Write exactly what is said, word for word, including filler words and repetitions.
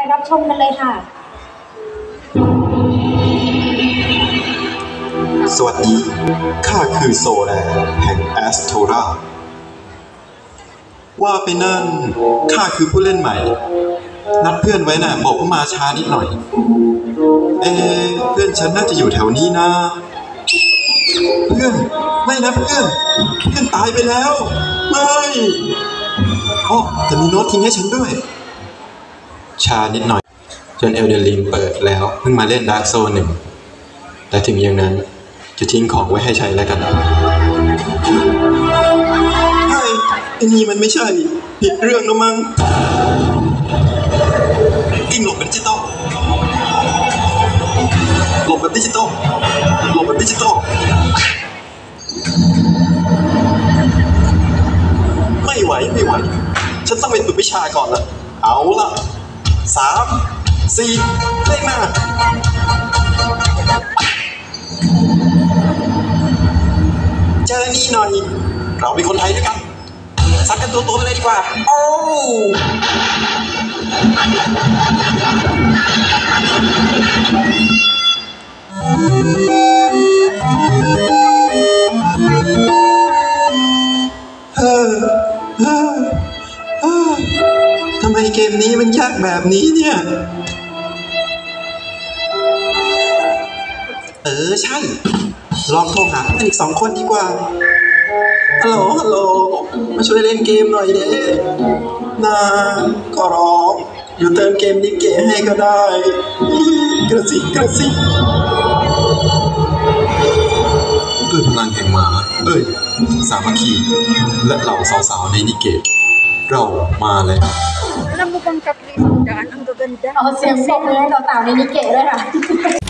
รับชมกันเลยค่ะสวัสดีข้าคือโซแลแห่งแอสโทราว่าไปนั่นข้าคือผู้เล่นใหม่นัดเพื่อนไว้น่ะบอกว่ามาช้านิดหน่อยเอเพื่อนฉันน่าจะอยู่แถวนี้นะเพื่อนไม่นะเพื่อนเพื่อนตายไปแล้วไม่อ๋อแต่มีโน้ตทิ้งให้ฉันด้วยชานิดหน่อยจนเอลเดนริงเปิดแล้วเพิ่งมาเล่นดาร์กโซนหนึ่งแต่ถึงอย่างนั้นจะทิ้งของไว้ให้ใช้แล้วกันใช่ไอ้นี่มันไม่ใช่ผิดเรื่องแล้วมั้งกิ้งหลบเป็นดิจิตอลหลบแบบดิจิตอลหลบแบบดิจิตอลไม่ไหวไม่ไหวฉันต้องไปฝึกวิชาก่อนละเอาล่ะสามสี่เลขมาเจอนี่หน่อยเราเป็นคนไทยด้วยกันซัดกันตัวๆไปเลยดีกว่าโอ้เฮ้อเฮ้อเฮ้อทำไมเกมนี้มันยากแบบนี้เนี่ยเออใช่ลองโทรหาเพื่อนอีกสองคนดีกว่าฮัลโหลฮัลโหลมาช่วยเล่นเกมหน่อยเด้นาก็ร้องอยู่เติมเกมนิเกะให้ก็ได้กระซิกกระซิกด้วยพลังแห่งหมาเอ้ยสามัคคีและเหล่าสาวๆในนิเกะเรามาแล้ว Alam mo bang Kathleen, daan ang gaganda? Ako, siyempre, may tao-tao ni Nikki, right?